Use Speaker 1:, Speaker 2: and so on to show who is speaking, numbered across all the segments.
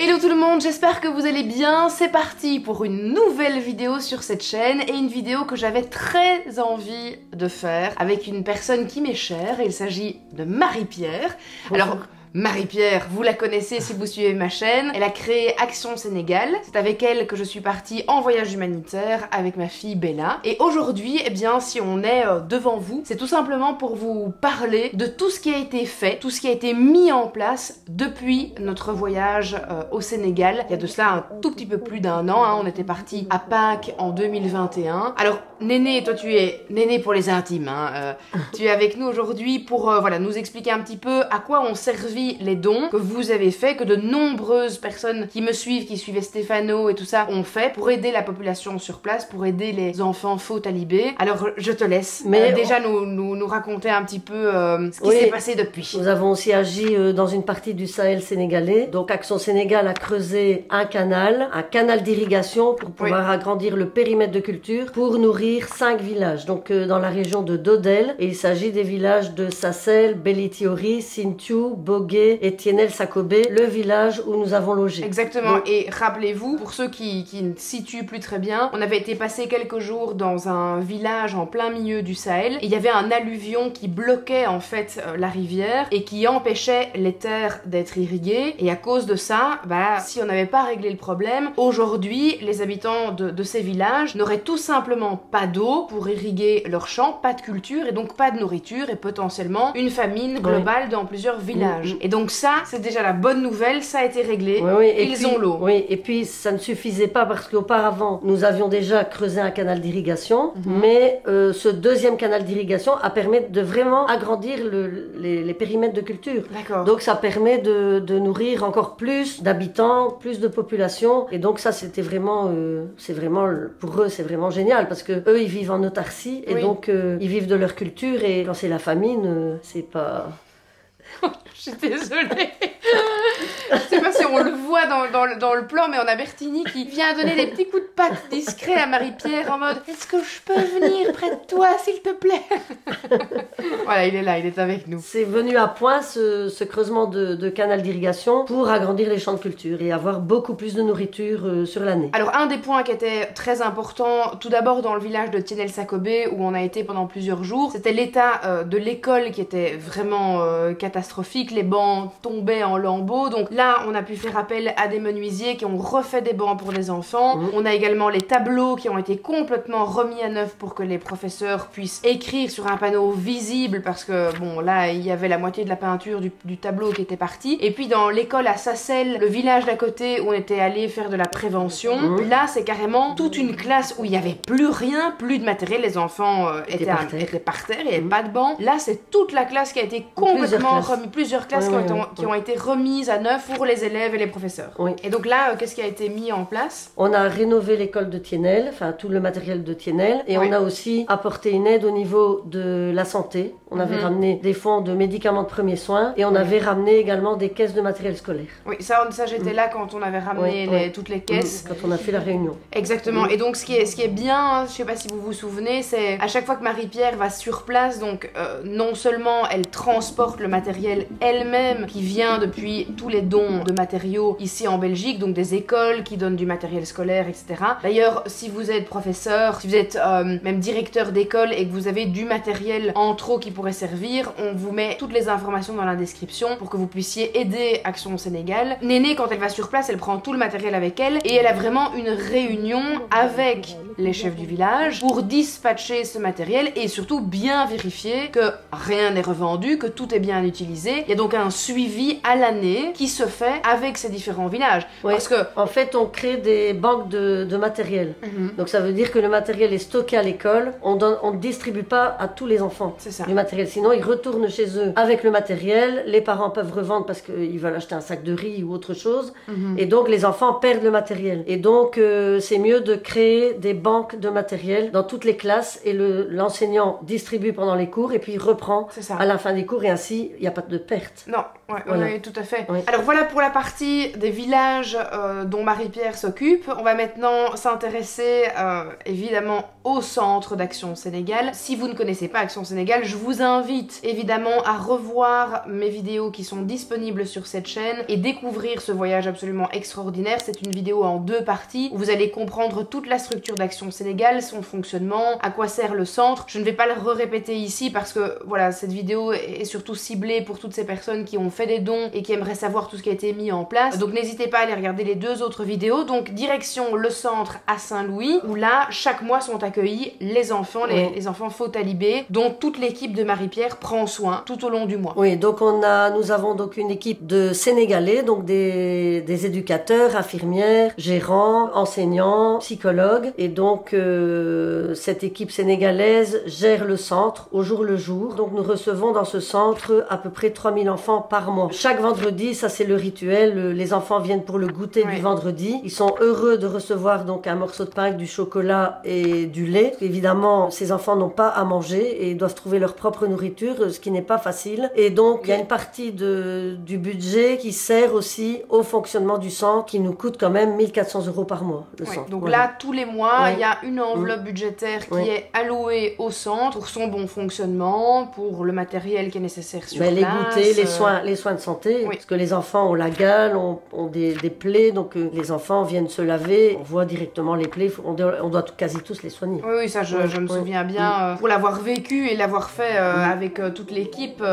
Speaker 1: Hello tout le monde, j'espère que vous allez bien. C'est parti pour une nouvelle vidéo sur cette chaîne et une vidéo que j'avais très envie de faire avec une personne qui m'est chère. Il s'agit de Marie-Pierre. Alors Marie-Pierre, vous la connaissez si vous suivez ma chaîne. Elle a créé Action Sénégal. C'est avec elle que je suis partie en voyage humanitaire avec ma fille Bella. Et aujourd'hui, eh bien, si on est devant vous, c'est tout simplement pour vous parler de tout ce qui a été fait, tout ce qui a été mis en place depuis notre voyage au Sénégal. Il y a de cela un tout petit peu plus d'un an, hein. On était parti à Pâques en 2021. Alors, Néné, toi tu es Néné pour les intimes, hein. Tu es avec nous aujourd'hui pour voilà, nous expliquer un petit peu à quoi ont servi les dons que vous avez fait, que de nombreuses personnes qui me suivent, qui suivaient Stéphano et tout ça, ont fait pour aider la population sur place, pour aider les enfants faux talibés. Alors je te laisse déjà nous raconter un petit peu ce qui s'est passé depuis.
Speaker 2: Nous avons aussi agi dans une partie du Sahel sénégalais. Donc Action Sénégal a creusé un canal d'irrigation pour pouvoir agrandir le périmètre de culture pour nourrir 5 villages. Donc dans la région de Dodel, et il s'agit des villages de Sassel, Belitiori, Sintiou, Bogué et Tienel-Sakobé, le village où nous avons logé.
Speaker 1: Exactement. Donc, et rappelez-vous, pour ceux qui ne situent plus très bien, on avait été passé quelques jours dans un village en plein milieu du Sahel et il y avait un alluvion qui bloquait en fait la rivière et qui empêchait les terres d'être irriguées. Et à cause de ça, si on n'avait pas réglé le problème, aujourd'hui les habitants de ces villages n'auraient tout simplement pas d'eau pour irriguer leurs champs, pas de culture et donc pas de nourriture et potentiellement une famine globale dans plusieurs villages. Et donc ça, c'est déjà la bonne nouvelle, ça a été réglé, ils ont l'eau.
Speaker 2: Oui, et puis ça ne suffisait pas parce qu'auparavant, nous avions déjà creusé un canal d'irrigation, mais ce deuxième canal d'irrigation a permis de vraiment agrandir les périmètres de culture. Donc ça permet de nourrir encore plus d'habitants, plus de population, et donc ça c'était vraiment, pour eux c'est vraiment génial parce que eux ils vivent en autarcie, et donc ils vivent de leur culture, et quand c'est la famine, c'est pas...
Speaker 1: Je suis désolée. Je sais pas si on le voit dans le plan, mais on a Bertini qui vient donner des petits coups de patte discrets à Marie-Pierre en mode « Est-ce que je peux venir près de toi, s'il te plaît ?» Voilà, il est là, il est avec nous.
Speaker 2: C'est venu à point ce creusement de canal d'irrigation pour agrandir les champs de culture et avoir beaucoup plus de nourriture sur l'année.
Speaker 1: Alors un des points qui était très important, tout d'abord dans le village de Tienel-Sakobé où on a été pendant plusieurs jours, c'était l'état de l'école qui était vraiment catastrophique. Les bancs tombaient en lambeaux, donc là on a pu faire appel à des menuisiers qui ont refait des bancs pour les enfants. On a également les tableaux qui ont été complètement remis à neuf pour que les professeurs puissent écrire sur un panneau visible, parce que bon là il y avait la moitié de la peinture du tableau qui était partie. Et puis dans l'école à Sassel, le village d'à côté où on était allé faire de la prévention, là c'est carrément toute une classe où il n'y avait plus rien, plus de matériel, les enfants étaient par terre, il n'y avait pas de banc. Là c'est toute la classe qui a été complètement remise, plusieurs classes qui ont été remises à neuf pour les élèves et les professeurs. Et donc là, qu'est-ce qui a été mis en place?
Speaker 2: On a rénové l'école de Tienel, enfin tout le matériel de Tienel, et on a aussi apporté une aide au niveau de la santé. On avait ramené des fonds de médicaments de premiers soins, et on avait ramené également des caisses de matériel scolaire.
Speaker 1: Oui, ça j'étais là quand on avait ramené toutes les caisses.
Speaker 2: Quand on a fait la réunion.
Speaker 1: Exactement. Et donc ce qui est bien, je sais pas si vous vous souvenez, c'est à chaque fois que Marie-Pierre va sur place, donc non seulement elle transporte le matériel elle-même qui vient depuis tous les dons de matériaux ici en Belgique, donc des écoles qui donnent du matériel scolaire, etc. D'ailleurs, si vous êtes professeur, si vous êtes même directeur d'école et que vous avez du matériel en trop qui pourrait servir, on vous met toutes les informations dans la description pour que vous puissiez aider Action Sénégal. Néné, quand elle va sur place, elle prend tout le matériel avec elle et elle a vraiment une réunion avec les chefs du village pour dispatcher ce matériel et surtout bien vérifier que rien n'est revendu, que tout est bien utilisé. Il y a donc un suivi à l'année qui se fait avec ces différents villages. Parce que
Speaker 2: en fait, on crée des banques de matériel. Donc ça veut dire que le matériel est stocké à l'école. On ne distribue pas à tous les enfants du matériel. Sinon, ils retournent chez eux avec le matériel. Les parents peuvent revendre parce qu'ils veulent acheter un sac de riz ou autre chose. Et donc, les enfants perdent le matériel. Et donc, c'est mieux de créer des banques de matériel dans toutes les classes, et l'enseignant distribue pendant les cours et puis reprend à la fin des cours, et ainsi, il n'y a pas de perte.
Speaker 1: Non, oui, tout à fait. Alors voilà pour la partie des villages dont Marie-Pierre s'occupe. On va maintenant s'intéresser évidemment au centre d'Action Sénégal. Si vous ne connaissez pas Action Sénégal, je vous invite évidemment à revoir mes vidéos qui sont disponibles sur cette chaîne et découvrir ce voyage absolument extraordinaire. C'est une vidéo en 2 parties où vous allez comprendre toute la structure d'Action Sénégal, son fonctionnement, à quoi sert le centre. Je ne vais pas le répéter ici parce que voilà, cette vidéo est surtout ciblée pour toutes ces personnes qui ont fait des dons et qui aimeraient savoir tout ce qui a été mis en place. Donc n'hésitez pas à aller regarder les 2 autres vidéos. Donc direction le centre à Saint-Louis où là, chaque mois sont accueillis les enfants, les enfants faux talibés dont toute l'équipe de Marie-Pierre prend soin tout au long du mois.
Speaker 2: Oui, donc nous avons donc une équipe de Sénégalais, donc des éducateurs, infirmières, gérants, enseignants, psychologues. Et donc cette équipe sénégalaise gère le centre au jour le jour. Donc nous recevons dans ce centre à peu près 3000 enfants par mois. Chaque vendredi, ça c'est le rituel, les enfants viennent pour le goûter du vendredi. Ils sont heureux de recevoir donc un morceau de pain avec du chocolat et du lait. Évidemment, ces enfants n'ont pas à manger et doivent trouver leur propre nourriture, ce qui n'est pas facile. Et donc il y a une partie du budget qui sert aussi au fonctionnement du centre, qui nous coûte quand même 1400 € par mois, le centre.
Speaker 1: Donc là, tous les mois, il y a une enveloppe budgétaire qui est allouée au centre pour son bon fonctionnement, pour le matériel qui est nécessaire sur place.
Speaker 2: Les goûters, les soins de santé, parce que les enfants ont la gale, ont des plaies, donc les enfants viennent se laver, on voit directement les plaies, on doit quasi tous les soigner.
Speaker 1: Oui, ça je me souviens bien, pour l'avoir vécu et l'avoir fait avec toute l'équipe,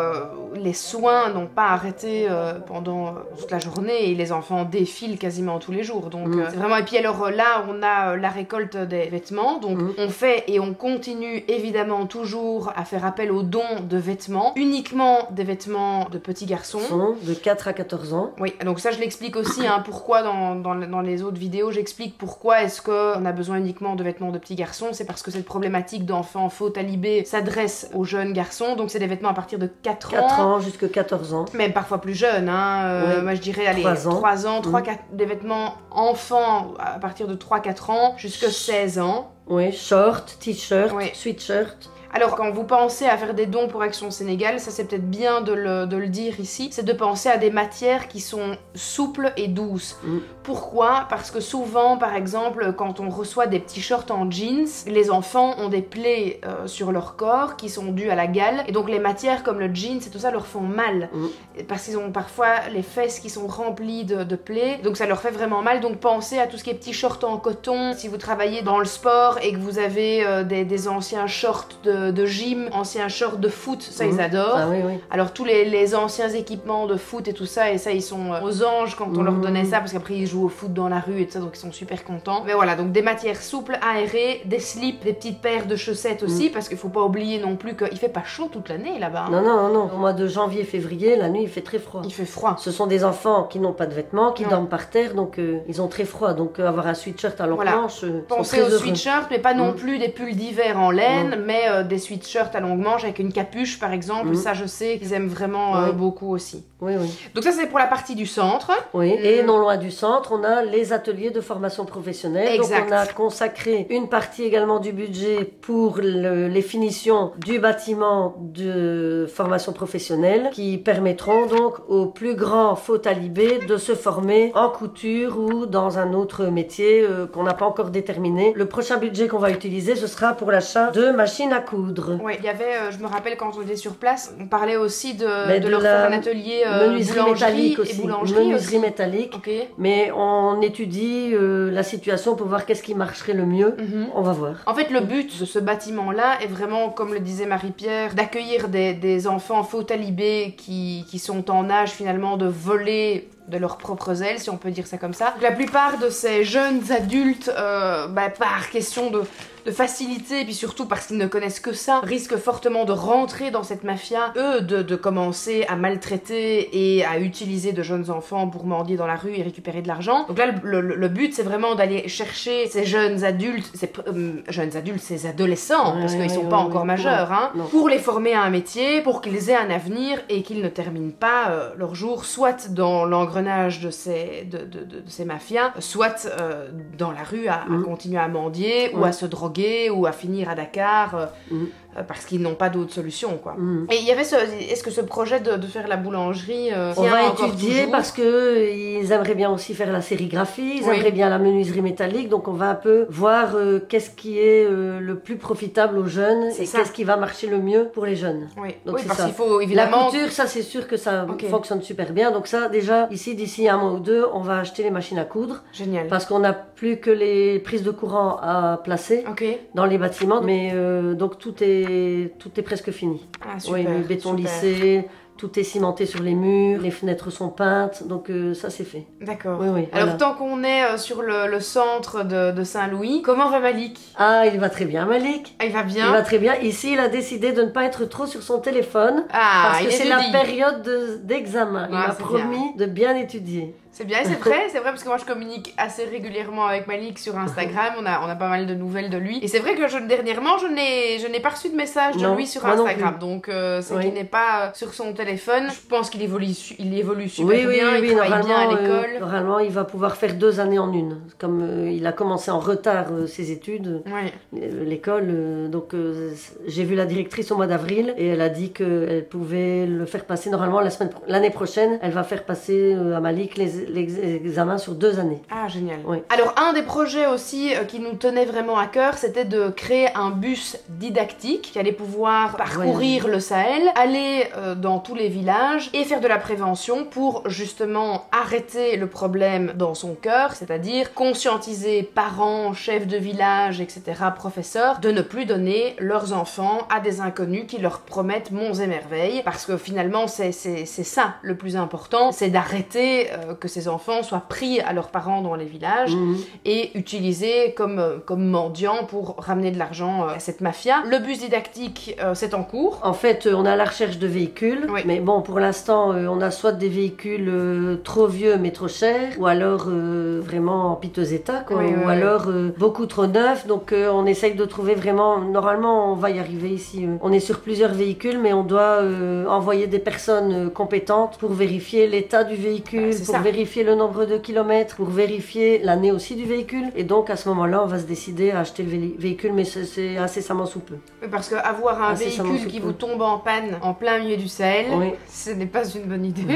Speaker 1: les soins n'ont pas arrêté pendant toute la journée et les enfants défilent quasiment tous les jours. Donc c'est vraiment... Et puis alors là, on a la récolte des vêtements, donc on fait et on continue évidemment toujours à faire appel aux dons de vêtements, uniquement des vêtements de petits garçons.
Speaker 2: De 4 à 14 ans.
Speaker 1: Oui, donc ça je l'explique aussi, pourquoi dans les autres vidéos, j'explique pourquoi est-ce qu'on a besoin uniquement de vêtements de petits garçons. C'est parce que cette problématique d'enfants faux talibés s'adresse aux jeunes garçons, donc c'est des vêtements à partir de 4 ans.
Speaker 2: 4 ans jusqu'à 14 ans.
Speaker 1: Même parfois plus jeunes, moi je dirais, allez, 3 ans, 4, des vêtements enfants à partir de 3-4 ans jusqu'à 16 ans.
Speaker 2: Oui, short, t-shirt, sweatshirt.
Speaker 1: Alors quand vous pensez à faire des dons pour Action Sénégal, ça c'est peut-être bien de le dire ici, c'est de penser à des matières qui sont souples et douces. Pourquoi? Parce que souvent, par exemple, quand on reçoit des petits shorts en jeans, les enfants ont des plaies sur leur corps qui sont dues à la gale, et donc les matières comme le jeans et tout ça leur font mal, parce qu'ils ont parfois les fesses qui sont remplies de plaies, donc ça leur fait vraiment mal. Donc pensez à tout ce qui est petits shorts en coton. Si vous travaillez dans le sport et que vous avez des anciens shorts de gym, anciens shorts de foot, ça ils adorent.
Speaker 2: Ah, oui.
Speaker 1: Alors tous les anciens équipements de foot et tout ça, et ça ils sont aux anges quand on leur donnait ça, parce qu'après ils jouent au foot dans la rue et tout ça, donc ils sont super contents. Mais voilà, donc des matières souples, aérées, des slips, des petites paires de chaussettes aussi, parce qu'il faut pas oublier non plus qu'il fait pas chaud toute l'année là-bas.
Speaker 2: Non. Au mois de janvier, février, la nuit il fait très froid.
Speaker 1: Il fait froid.
Speaker 2: Ce sont des enfants qui n'ont pas de vêtements, qui dorment par terre, donc ils ont très froid. Donc avoir un sweatshirt à longue manche,
Speaker 1: pensez aux sweatshirts, mais pas non plus des pulls d'hiver en laine, mais des sweatshirts à longue manche avec une capuche par exemple. Ça je sais qu'ils aiment vraiment beaucoup aussi.
Speaker 2: Oui.
Speaker 1: Donc ça c'est pour la partie du centre.
Speaker 2: Oui, et non loin du centre, on a les ateliers de formation professionnelle.
Speaker 1: Exact.
Speaker 2: Donc on a consacré une partie également du budget pour les finitions du bâtiment de formation professionnelle qui permettront donc aux plus grands faux talibés de se former en couture ou dans un autre métier qu'on n'a pas encore déterminé. Le prochain budget qu'on va utiliser, ce sera pour l'achat de machines à coudre.
Speaker 1: Oui, il y avait, je me rappelle quand on était sur place, on parlait aussi de leur faire un atelier
Speaker 2: menuiserie métallique
Speaker 1: et boulangerie
Speaker 2: menuiserie métallique. Mais on étudie la situation pour voir qu'est-ce qui marcherait le mieux. On va voir.
Speaker 1: En fait, le but de ce bâtiment-là est vraiment, comme le disait Marie-Pierre, d'accueillir des enfants faux talibés qui sont en âge finalement de voler de leurs propres ailes, si on peut dire ça comme ça. Donc, la plupart de ces jeunes adultes, par question de facilité, et puis surtout parce qu'ils ne connaissent que ça, risquent fortement de rentrer dans cette mafia, de commencer à maltraiter et à utiliser de jeunes enfants pour mendier dans la rue et récupérer de l'argent. Donc là, le but, c'est vraiment d'aller chercher ces jeunes adultes, ces adolescents, parce qu'ils sont pas encore majeurs, pour les former à un métier, pour qu'ils aient un avenir et qu'ils ne terminent pas leur jour soit dans l'engrenage de ces mafias, soit dans la rue à continuer à mendier ou à se droguer ou à finir à Dakar parce qu'ils n'ont pas d'autre solution, quoi. Et il y avait est-ce que ce projet de faire la boulangerie
Speaker 2: on va étudier parce que ils aimeraient bien aussi faire la sérigraphie, ils aimeraient bien la menuiserie métallique, donc on va un peu voir qu'est-ce qui est le plus profitable aux jeunes et qu'est-ce qui va marcher le mieux pour les jeunes.
Speaker 1: Donc parce qu'il faut évidemment...
Speaker 2: La couture, ça c'est sûr que ça fonctionne super bien, donc ça déjà, ici d'ici un mois ou deux, on va acheter les machines à coudre.
Speaker 1: Génial.
Speaker 2: Parce qu'on n'a plus que les prises de courant à placer dans les bâtiments, mais donc tout est presque fini.
Speaker 1: Ah, super,
Speaker 2: le béton lissé, tout est cimenté sur les murs, les fenêtres sont peintes, donc ça c'est fait.
Speaker 1: D'accord. Alors tant qu'on est sur le centre de Saint-Louis, comment va Malik?
Speaker 2: Ah, il va très bien, Malik.
Speaker 1: Il va bien?
Speaker 2: Il va très bien. Ici, il a décidé de ne pas être trop sur son téléphone, parce que c'est la période d'examen. Il m'a promis de bien étudier.
Speaker 1: C'est bien, c'est vrai parce que moi je communique assez régulièrement avec Malik sur Instagram, on a pas mal de nouvelles de lui. Et c'est vrai que dernièrement je n'ai pas reçu de message de lui sur Instagram, donc c'est qu'il n'est pas sur son téléphone. Je pense qu'il évolue super bien, il travaille bien à l'école.
Speaker 2: Normalement il va pouvoir faire 2 années en une, comme il a commencé en retard ses études, l'école. Donc j'ai vu la directrice au mois d'avril et elle a dit qu'elle pouvait le faire passer normalement l'année prochaine. Elle va faire passer à Malik les examens sur 2 années.
Speaker 1: Ah, génial. Alors, un des projets aussi qui nous tenait vraiment à cœur, c'était de créer un bus didactique qui allait pouvoir parcourir le Sahel, aller dans tous les villages et faire de la prévention pour justement arrêter le problème dans son cœur, c'est-à-dire conscientiser parents, chefs de village, etc., professeurs, de ne plus donner leurs enfants à des inconnus qui leur promettent monts et merveilles, parce que finalement, c'est ça le plus important, c'est d'arrêter que ces enfants soient pris à leurs parents dans les villages et utilisés comme mendiants pour ramener de l'argent à cette mafia. Le bus didactique, c'est en cours.
Speaker 2: En fait, on a la recherche de véhicules, mais bon, pour l'instant, on a soit des véhicules trop vieux mais trop chers, ou alors vraiment en piteux état, quoi, ou alors beaucoup trop neufs, donc on essaye de trouver vraiment, normalement on va y arriver ici, on est sur plusieurs véhicules, mais on doit envoyer des personnes compétentes pour vérifier l'état du véhicule, pour vérifier le nombre de kilomètres, pour vérifier l'année aussi du véhicule, et donc à ce moment-là on va se décider à acheter le véhicule, mais c'est incessamment sous peu.
Speaker 1: Parce qu'avoir un véhicule qui vous tombe en panne en plein milieu du Sahel, ce n'est pas une bonne idée.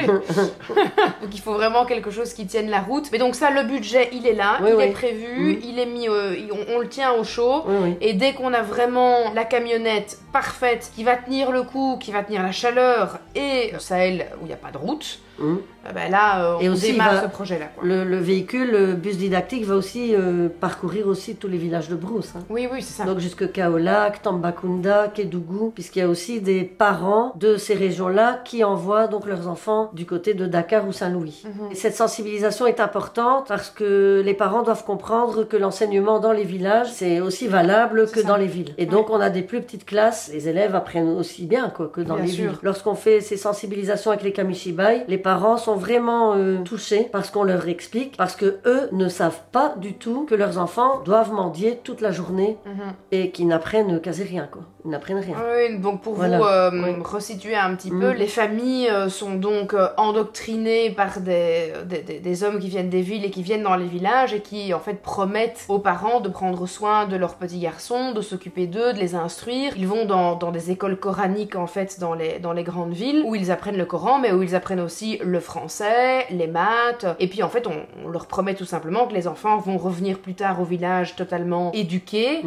Speaker 1: Donc il faut vraiment quelque chose qui tienne la route. Mais donc ça, le budget il est là, il est prévu, il est mis, on le tient au chaud, et dès qu'on a vraiment la camionnette parfaite qui va tenir le coup, qui va tenir la chaleur, et le Sahel où il n'y a pas de route, ben là, on démarre ce projet-là.
Speaker 2: Le véhicule, le bus didactique, va aussi parcourir aussi tous les villages de brousse. Hein.
Speaker 1: Oui, c'est ça.
Speaker 2: Donc jusque Kaolack, Tambacounda, Kédougou, puisqu'il y a aussi des parents de ces régions-là qui envoient donc leurs enfants du côté de Dakar ou Saint-Louis. Et cette sensibilisation est importante parce que les parents doivent comprendre que l'enseignement dans les villages, c'est aussi valable que dans les villes. Et donc on a des plus petites classes, les élèves apprennent aussi bien que dans les villes. Lorsqu'on fait ces sensibilisations avec les kamishibai, les parents sont vraiment touchés parce qu'on leur explique, parce que eux ne savent pas du tout que leurs enfants doivent mendier toute la journée et qu'ils n'apprennent quasi rien, quoi. Ils n'apprennent rien.
Speaker 1: Oui, donc pour vous resituer un petit peu, les familles sont donc endoctrinées par des hommes qui viennent des villes et qui viennent dans les villages et qui en fait promettent aux parents de prendre soin de leurs petits garçons, de s'occuper d'eux, de les instruire. Ils vont dans des écoles coraniques en fait dans les grandes villes où ils apprennent le Coran, mais où ils apprennent aussi le français, les maths, et puis en fait on leur promet tout simplement que les enfants vont revenir plus tard au village totalement éduqués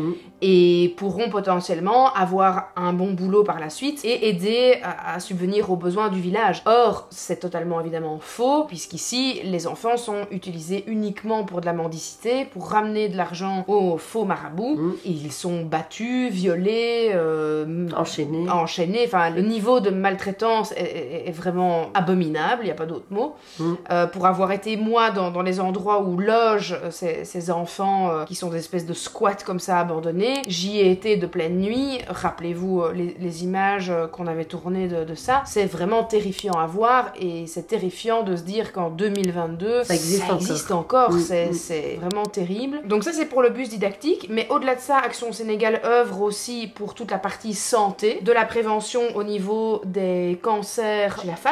Speaker 1: et pourront potentiellement avoir un bon boulot par la suite et aider à subvenir aux besoins du village. Or, c'est totalement évidemment faux, puisqu'ici, les enfants sont utilisés uniquement pour de la mendicité, pour ramener de l'argent aux faux marabouts, et ils sont battus, violés, enchaînés. Enfin, le niveau de maltraitance est vraiment abominable, il n'y a pas d'autre mot. Pour avoir été, moi, dans les endroits où logent ces enfants qui sont des espèces de squats comme ça abandonnés, j'y ai été de pleine nuit. Rappelez-vous les images qu'on avait tournées de ça. C'est vraiment terrifiant à voir et c'est terrifiant de se dire qu'en 2022, ça existe encore. C'est vraiment terrible. Donc ça, c'est pour le bus didactique. Mais au-delà de ça, Action Sénégal œuvre aussi pour toute la partie santé, de la prévention au niveau des cancers chez la femme.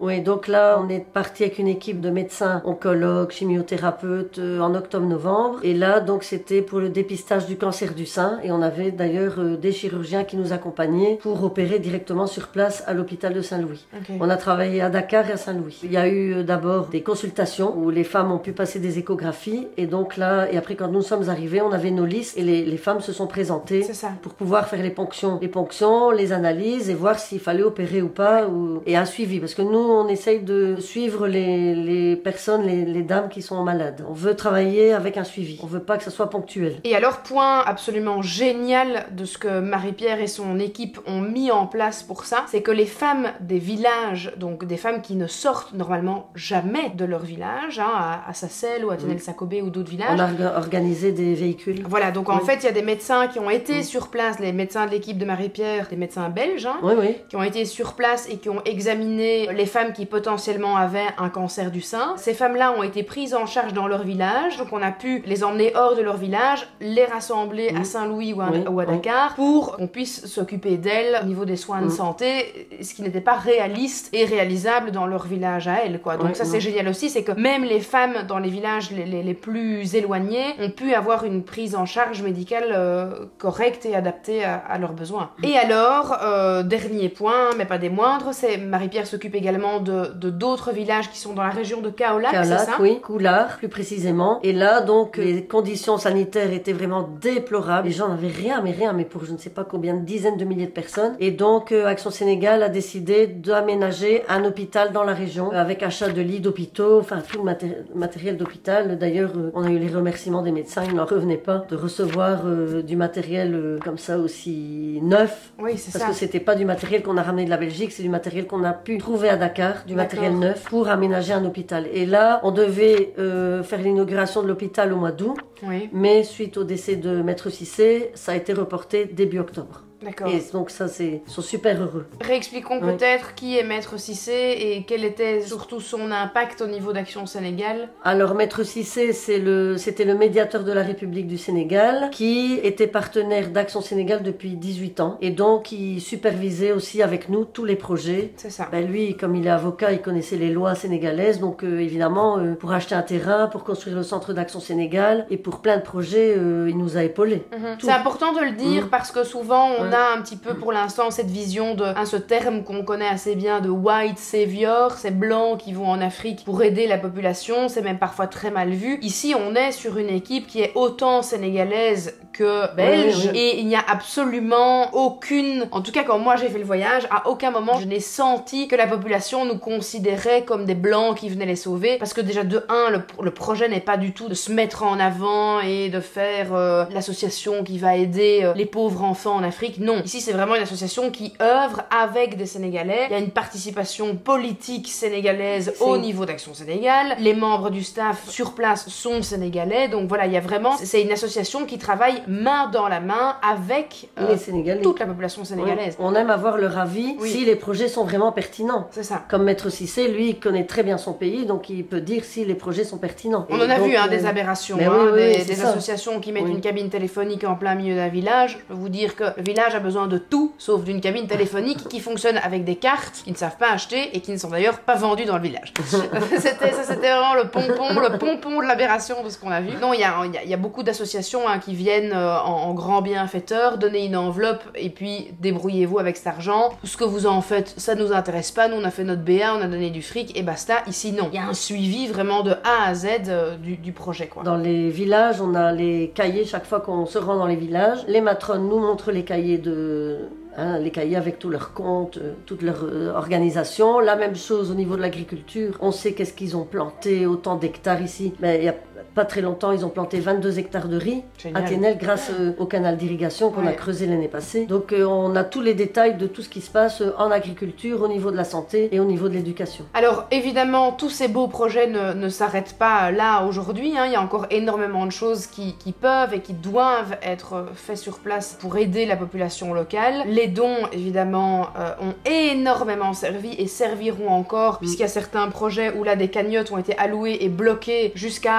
Speaker 2: Oui, donc là, on est parti avec une équipe de médecins, oncologues, chimiothérapeutes en octobre-novembre. Et là, donc, c'était pour le dépistage du cancer du sein. Et on avait d'ailleurs des chirurgiens qui nous accompagnaient pour opérer directement sur place à l'hôpital de Saint-Louis. Okay. On a travaillé à Dakar et à Saint-Louis. Il y a eu d'abord des consultations où les femmes ont pu passer des échographies. Et donc là, et après, quand nous sommes arrivés, on avait nos listes et les femmes se sont présentées pour pouvoir faire les ponctions, les analyses et voir s'il fallait opérer ou pas, et un suivi. Parce que nous, on essaye de suivre les personnes, les dames qui sont malades. On veut travailler avec un suivi. On veut pas que ça soit ponctuel.
Speaker 1: Et alors, point absolument génial de ce que Marie-Pierre et son équipe ont mis en place pour ça, c'est que les femmes des villages, donc des femmes qui ne sortent normalement jamais de leur village, hein, à Sassel ou à Tenel-Sakobé ou d'autres villages.
Speaker 2: On a organisé des véhicules.
Speaker 1: Voilà, donc en fait, il y a des médecins qui ont été sur place, les médecins de l'équipe de Marie-Pierre, des médecins belges, hein, qui ont été sur place et qui ont examiné les femmes qui potentiellement avaient un cancer du sein. Ces femmes-là ont été prises en charge dans leur village, donc on a pu les emmener hors de leur village, les rassembler à Saint-Louis ou à Dakar pour qu'on puisse s'occuper d'elles au niveau des soins de santé, ce qui n'était pas réaliste et réalisable dans leur village à elles, quoi. Donc ça c'est génial aussi, c'est que même les femmes dans les villages les plus éloignés ont pu avoir une prise en charge médicale correcte et adaptée à leurs besoins. Et alors, dernier point, mais pas des moindres, c'est Marie-Pierre s'occupe également de d'autres villages qui sont dans la région de Kaolack, c'est ça?
Speaker 2: Oui, Koulard, plus précisément. Et là, donc, les conditions sanitaires étaient vraiment déplorables. Les gens n'avaient rien, mais pour je ne sais pas combien de dizaines de milliers de personnes. Et donc, Action Sénégal a décidé d'aménager un hôpital dans la région, avec achat de lits d'hôpitaux, enfin, tout le matériel d'hôpital. D'ailleurs, on a eu les remerciements des médecins, ils n'en revenaient pas de recevoir du matériel comme ça aussi neuf.
Speaker 1: Oui, c'est ça.
Speaker 2: Parce que c'était pas du matériel qu'on a ramené de la Belgique, c'est du matériel qu'on a pu trouver à Dakar, du matériel neuf, pour aménager un hôpital. Et là, on devait faire l'inauguration de l'hôpital au mois d'août, mais suite au décès de Maître Cissé, ça a été reporté début octobre.
Speaker 1: D'accord.
Speaker 2: Et donc ça, ils sont super heureux.
Speaker 1: Réexpliquons peut-être qui est Maître Cissé et quel était surtout son impact au niveau d'Action Sénégal.
Speaker 2: Alors Maître Cissé, c'était le médiateur de la République du Sénégal qui était partenaire d'Action Sénégal depuis 18 ans et donc il supervisait aussi avec nous tous les projets.
Speaker 1: C'est ça.
Speaker 2: Ben, lui, comme il est avocat, il connaissait les lois sénégalaises, donc évidemment pour acheter un terrain, pour construire le centre d'Action Sénégal et pour plein de projets, il nous a épaulés.
Speaker 1: C'est important de le dire parce que souvent on a un petit peu pour l'instant cette vision de ce terme qu'on connaît assez bien de white savior, ces blancs qui vont en Afrique pour aider la population, c'est même parfois très mal vu. Ici on est sur une équipe qui est autant sénégalaise que belge et il n'y a absolument aucune, en tout cas quand moi j'ai fait le voyage, à aucun moment je n'ai senti que la population nous considérait comme des blancs qui venaient les sauver, parce que déjà de 1, le projet n'est pas du tout de se mettre en avant et de faire l'association qui va aider les pauvres enfants en Afrique, non. Ici, c'est vraiment une association qui œuvre avec des Sénégalais. Il y a une participation politique sénégalaise au niveau d'Action Sénégal. Les membres du staff sur place sont sénégalais. Donc voilà, il y a vraiment... C'est une association qui travaille main dans la main avec
Speaker 2: les Sénégalais.
Speaker 1: Toute la population sénégalaise.
Speaker 2: On aime avoir leur avis si les projets sont vraiment pertinents.
Speaker 1: C'est ça.
Speaker 2: Comme Maître Cissé, lui, il connaît très bien son pays, donc il peut dire si les projets sont pertinents.
Speaker 1: On en a vu des aberrations, des associations qui mettent une cabine téléphonique en plein milieu d'un village. Je peux vous dire que le village a besoin de tout, sauf d'une cabine téléphonique qui fonctionne avec des cartes qu'ils ne savent pas acheter et qui ne sont d'ailleurs pas vendues dans le village. C'était vraiment le pompon de l'aberration de ce qu'on a vu. Non, il y a beaucoup d'associations qui viennent en grand bienfaiteur, donner une enveloppe et puis débrouillez-vous avec cet argent. Ce que vous en faites, ça nous intéresse pas. Nous, on a fait notre BA, on a donné du fric et basta. Ici, non. Il y a un suivi vraiment de A à Z du projet, quoi.
Speaker 2: Dans les villages, on a les cahiers chaque fois qu'on se rend dans les villages. Les matrones nous montrent les cahiers les cahiers avec tous leurs comptes, toute leur organisation. La même chose au niveau de l'agriculture. On sait qu'est-ce qu'ils ont planté, autant d'hectares ici. Mais il y a pas très longtemps, ils ont planté 22 hectares de riz à Tenel grâce au canal d'irrigation qu'on a creusé l'année passée. Donc on a tous les détails de tout ce qui se passe en agriculture, au niveau de la santé et au niveau de l'éducation.
Speaker 1: Alors évidemment, tous ces beaux projets ne s'arrêtent pas là aujourd'hui. Il y a encore énormément de choses qui peuvent et qui doivent être faites sur place pour aider la population locale. Les dons, évidemment, ont énormément servi et serviront encore, puisqu'il y a certains projets où là des cagnottes ont été allouées et bloquées jusqu'à la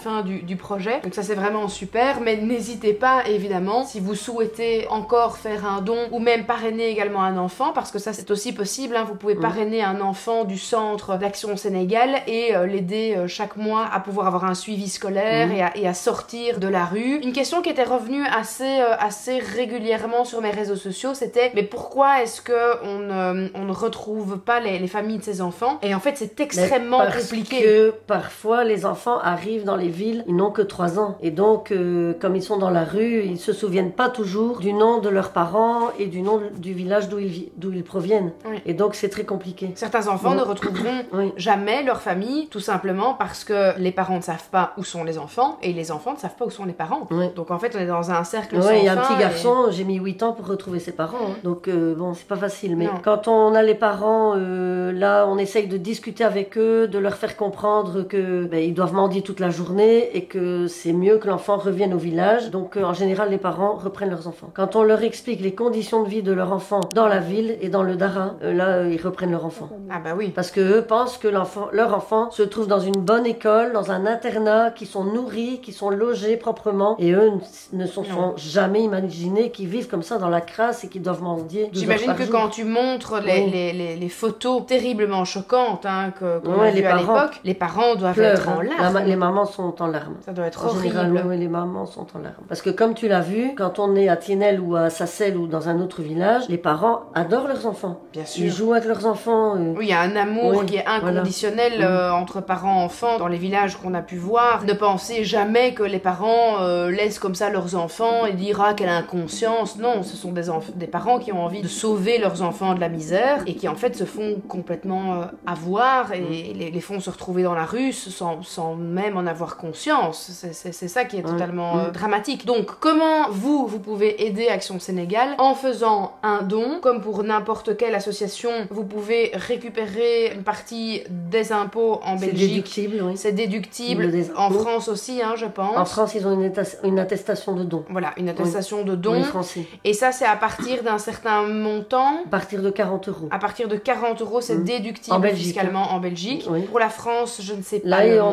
Speaker 1: fin du projet. Donc ça c'est vraiment super, mais n'hésitez pas évidemment si vous souhaitez encore faire un don ou même parrainer également un enfant, parce que ça c'est aussi possible, hein. Vous pouvez parrainer un enfant du centre d'Action Sénégal et l'aider chaque mois à pouvoir avoir un suivi scolaire et à sortir de la rue. Une question qui était revenue assez régulièrement sur mes réseaux sociaux, c'était mais pourquoi est-ce que on ne retrouve pas les familles de ces enfants? Et en fait c'est extrêmement compliqué.
Speaker 2: Parce que parfois les enfants arrivent dans les villes, ils n'ont que 3 ans. Et donc comme ils sont dans la rue, ils se souviennent pas toujours du nom de leurs parents et du nom du village d'où ils proviennent. Oui. Et donc c'est très compliqué.
Speaker 1: Certains enfants ne retrouveront jamais leur famille, tout simplement parce que les parents ne savent pas où sont les enfants et les enfants ne savent pas où sont les parents. Donc en fait on est dans un cercle sans fin.
Speaker 2: Il y a un petit garçon, j'ai mis 8 ans pour retrouver ses parents. Donc bon, c'est pas facile. Mais quand on a les parents, là on essaye de discuter avec eux, de leur faire comprendre que ils doivent mendier toute la journée et que c'est mieux que l'enfant revienne au village. Donc en général les parents reprennent leurs enfants. Quand on leur explique les conditions de vie de leur enfant dans la ville et dans le Dara, là ils reprennent leur enfant.
Speaker 1: Ah bah oui.
Speaker 2: Parce que eux pensent que leur enfant se trouve dans une bonne école, dans un internat, qui sont nourris, qui sont logés proprement, et eux ne se sont jamais imaginés qu'ils vivent comme ça dans la crasse et qu'ils doivent mendier.
Speaker 1: J'imagine que quand tu montres les photos terriblement choquantes qu'on a vues à l'époque, les parents doivent être en larmes.
Speaker 2: Les mamans sont en larmes.
Speaker 1: Ça doit être
Speaker 2: horrible. Général, les mamans sont en larmes. Parce que comme tu l'as vu, quand on est à Tienel ou à Sassel ou dans un autre village, les parents adorent leurs enfants.
Speaker 1: Bien sûr.
Speaker 2: Ils jouent avec leurs enfants.
Speaker 1: Oui, il y a un amour qui est inconditionnel entre parents et enfants dans les villages qu'on a pu voir. Ne pensez jamais que les parents laissent comme ça leurs enfants et dire ah quelle inconscience. Non, ce sont des parents qui ont envie de sauver leurs enfants de la misère et qui en fait se font complètement avoir et les font se retrouver dans la rue sans même en avoir conscience. C'est ça qui est totalement dramatique. Donc comment vous pouvez aider Action Sénégal? En faisant un don, comme pour n'importe quelle association, vous pouvez récupérer une partie des impôts en Belgique.
Speaker 2: C'est déductible, oui.
Speaker 1: C'est déductible. En France aussi, hein, je pense.
Speaker 2: En France, ils ont une attestation de don.
Speaker 1: Voilà, une attestation de don.
Speaker 2: Oui, français.
Speaker 1: Et ça, c'est à partir d'un certain montant.
Speaker 2: À partir de 40 €.
Speaker 1: À partir de 40 €, c'est déductible fiscalement en Belgique. Oui. Pour la France, je ne sais pas.
Speaker 2: Là,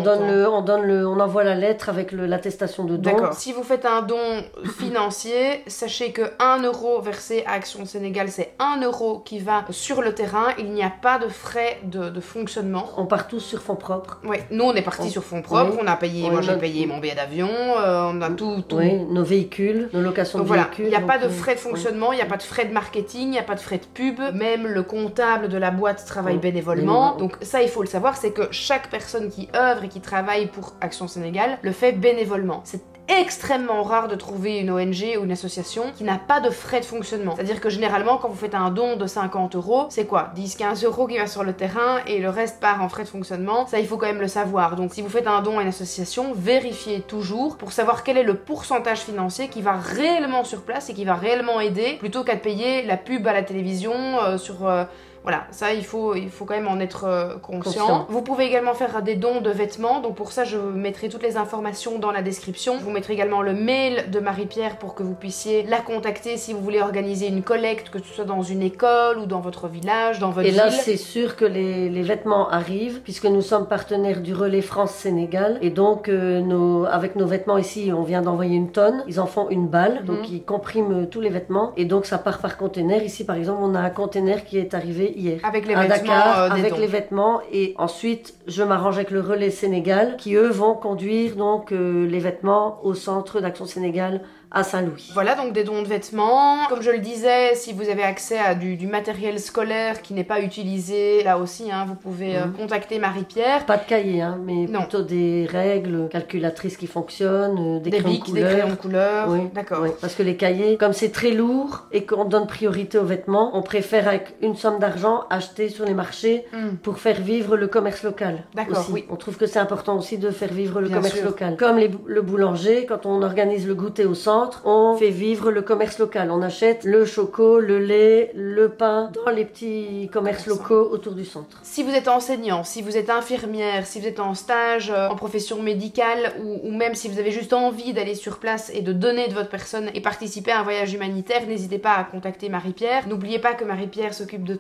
Speaker 2: on envoie la lettre avec l'attestation de don.
Speaker 1: D'accord. Si vous faites un don financier, sachez que 1 € versé à Action Sénégal, c'est 1 € qui va sur le terrain. Il n'y a pas de frais de fonctionnement.
Speaker 2: On part tous sur fonds propres.
Speaker 1: Oui, nous on est partis sur fonds propres. On a payé, moi j'ai payé mon billet d'avion, on a tout.
Speaker 2: Oui, nos véhicules, nos locations de véhicules.
Speaker 1: Il n'y a pas de frais de fonctionnement, il n'y a pas de frais de marketing, il n'y a pas de frais de pub. Même le comptable de la boîte travaille bénévolement. Donc ça, il faut le savoir, c'est que chaque personne qui œuvre et qui travaille pour Action Sénégal le fait bénévolement. C'est extrêmement rare de trouver une ONG ou une association qui n'a pas de frais de fonctionnement. C'est-à-dire que généralement, quand vous faites un don de 50 €, c'est quoi? 10-15 € qui va sur le terrain et le reste part en frais de fonctionnement. Ça, il faut quand même le savoir. Donc, si vous faites un don à une association, vérifiez toujours pour savoir quel est le pourcentage financier qui va réellement sur place et qui va réellement aider, plutôt qu'à payer la pub à la télévision voilà, ça il faut quand même en être conscient. Vous pouvez également faire des dons de vêtements, donc pour ça je mettrai toutes les informations dans la description. Je vous mettrai également le mail de Marie-Pierre pour que vous puissiez la contacter si vous voulez organiser une collecte, que ce soit dans une école ou dans votre village, dans votre ville.
Speaker 2: Et là c'est sûr que les vêtements arrivent, puisque nous sommes partenaires du Relais France-Sénégal, et donc avec nos vêtements ici, on vient d'envoyer une tonne, ils en font une balle, donc ils compriment tous les vêtements, et donc ça part par container. Ici par exemple on a un container qui est arrivé hier
Speaker 1: avec les
Speaker 2: à
Speaker 1: vêtements,
Speaker 2: Dakar, avec les vêtements, et ensuite je m'arrange avec le Relais Sénégal qui eux vont conduire donc les vêtements au centre d'Action Sénégal à Saint-Louis.
Speaker 1: Voilà donc des dons de vêtements. Comme je le disais, si vous avez accès à du matériel scolaire qui n'est pas utilisé, là aussi vous pouvez contacter Marie-Pierre.
Speaker 2: Pas de cahier mais plutôt des règles, calculatrices qui fonctionnent, des crayons
Speaker 1: bics,
Speaker 2: de couleur.
Speaker 1: Des crayons de couleur.
Speaker 2: Oui,
Speaker 1: d'accord.
Speaker 2: Oui, parce que les cahiers, comme c'est très lourd et qu'on donne priorité aux vêtements, on préfère avec une somme d'argent acheter sur les marchés pour faire vivre le commerce local.
Speaker 1: D'accord, oui.
Speaker 2: On trouve que c'est important aussi de faire vivre le commerce local. Comme le boulanger, quand on organise le goûter au centre, on fait vivre le commerce local. On achète le choco, le lait, le pain dans les petits commerces locaux autour du centre.
Speaker 1: Si vous êtes enseignant, si vous êtes infirmière, si vous êtes en stage en profession médicale ou même si vous avez juste envie d'aller sur place et de donner de votre personne et participer à un voyage humanitaire, n'hésitez pas à contacter Marie-Pierre. N'oubliez pas que Marie-Pierre s'occupe de tout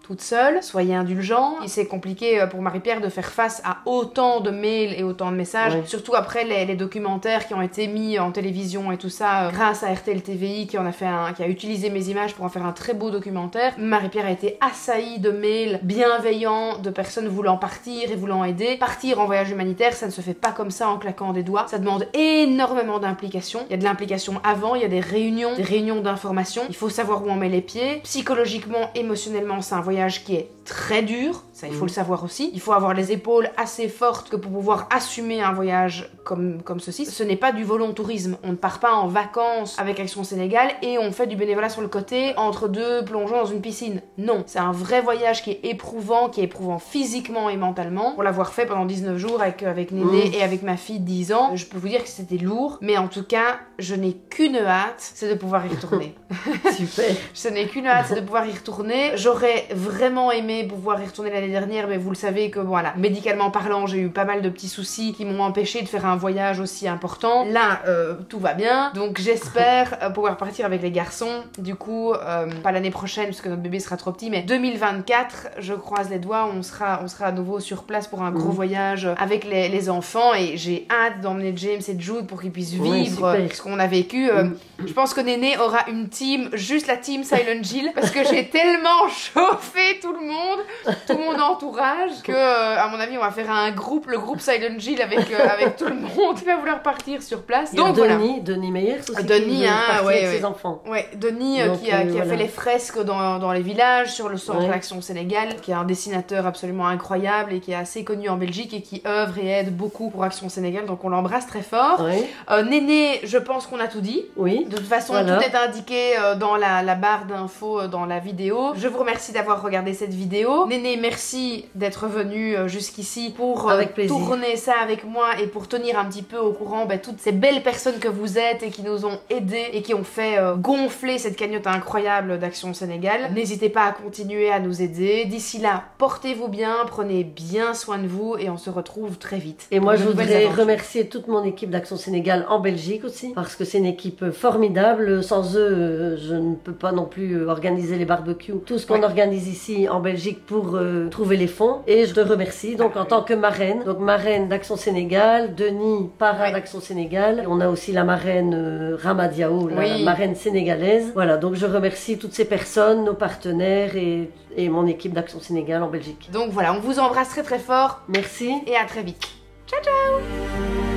Speaker 1: toute seule, soyez indulgents. C'est compliqué pour Marie-Pierre de faire face à autant de mails et autant de messages, surtout après les documentaires qui ont été mis en télévision et tout ça, grâce à RTL TVI qui a utilisé mes images pour en faire un très beau documentaire. Marie-Pierre a été assaillie de mails bienveillants, de personnes voulant partir et voulant aider. Partir en voyage humanitaire, ça ne se fait pas comme ça en claquant des doigts. Ça demande énormément d'implication. Il y a de l'implication avant, il y a des réunions d'information. Il faut savoir où on met les pieds. Psychologiquement, émotionnellement, c'est un voyage qui est très dur. Ça, il faut le savoir aussi. Il faut avoir les épaules assez fortes que pour pouvoir assumer un voyage comme ceci. Ce n'est pas du volontourisme. On ne part pas en vacances avec Action Sénégal et on fait du bénévolat sur le côté entre deux plongeons dans une piscine. Non, c'est un vrai voyage qui est éprouvant physiquement et mentalement. Pour l'avoir fait pendant 19 jours avec Néné et avec ma fille de 10 ans, je peux vous dire que c'était lourd, mais en tout cas, je n'ai qu'une hâte, c'est de pouvoir y retourner.
Speaker 2: Super.
Speaker 1: Je n'ai qu'une hâte, c'est de pouvoir y retourner. J'aurais vraiment aimé pouvoir y retourner l'année dernière, mais vous le savez que voilà, médicalement parlant, j'ai eu pas mal de petits soucis qui m'ont empêché de faire un voyage aussi important. Là, tout va bien, donc j'espère pouvoir partir avec les garçons. Du coup, pas l'année prochaine, parce que notre bébé sera trop petit, mais 2024, je croise les doigts, on sera à nouveau sur place pour un gros voyage avec les enfants, et j'ai hâte d'emmener James et Jude pour qu'ils puissent vivre ce qu'on a vécu. Je pense que Néné aura une team, juste la team Silent Jill, parce que j'ai tellement chauffé tout le monde entourage, que à mon avis on va faire le groupe Silent Jill avec tout le monde qui va vouloir partir sur place. Donc voilà.
Speaker 2: Denis Meyers aussi,
Speaker 1: Denis,
Speaker 2: avec ses enfants.
Speaker 1: Ouais, Denis qui a fait les fresques dans les villages, sur le centre d'Action Sénégal, qui est un dessinateur absolument incroyable et qui est assez connu en Belgique et qui œuvre et aide beaucoup pour Action Sénégal, donc on l'embrasse très fort. Néné, je pense qu'on a tout dit. Oui. De toute façon, tout est indiqué dans la barre d'infos dans la vidéo. Je vous remercie d'avoir regardé cette vidéo. Néné, merci d'être venu jusqu'ici pour tourner ça avec moi et pour tenir un petit peu au courant toutes ces belles personnes que vous êtes et qui nous ont aidés et qui ont fait gonfler cette cagnotte incroyable d'Action Sénégal. N'hésitez pas à continuer à nous aider. D'ici là, portez-vous bien, prenez bien soin de vous et on se retrouve très vite.
Speaker 2: Et moi, je voudrais remercier toute mon équipe d'Action Sénégal en Belgique aussi, parce que c'est une équipe formidable. Sans eux, je ne peux pas non plus organiser les barbecues, tout ce qu'on organise ici en Belgique pour trouver les fonds. Et je te remercie donc en tant que marraine, donc marraine d'Action Sénégal, Denis, parrain d'Action Sénégal. On a aussi la marraine Ramadiao, la marraine sénégalaise. Voilà, donc je remercie toutes ces personnes, nos partenaires et mon équipe d'Action Sénégal en Belgique.
Speaker 1: Donc voilà, on vous embrasse très très fort.
Speaker 2: Merci.
Speaker 1: Et à très vite. Ciao ciao.